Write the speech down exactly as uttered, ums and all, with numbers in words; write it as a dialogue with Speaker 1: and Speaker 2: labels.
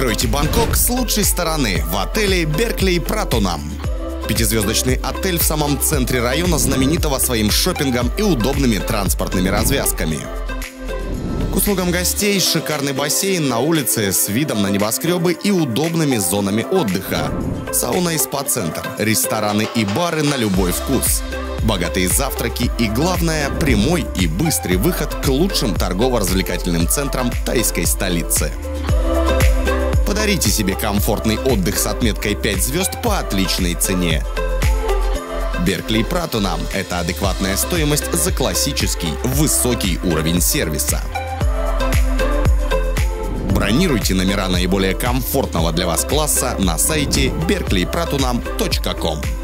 Speaker 1: Откройте Бангкок с лучшей стороны в отеле Беркли Пратунам. Пятизвездочный отель в самом центре района, знаменитого своим шопингом и удобными транспортными развязками. К услугам гостей шикарный бассейн на улице с видом на небоскребы и удобными зонами отдыха. Сауна и спа-центр, рестораны и бары на любой вкус. Богатые завтраки и, главное, прямой и быстрый выход к лучшим торгово-развлекательным центрам тайской столицы. Подарите себе комфортный отдых с отметкой пять звезд по отличной цене. Беркли Пратунам – это адекватная стоимость за классический, высокий уровень сервиса. Бронируйте номера наиболее комфортного для вас класса на сайте беркли пратунам точка ком.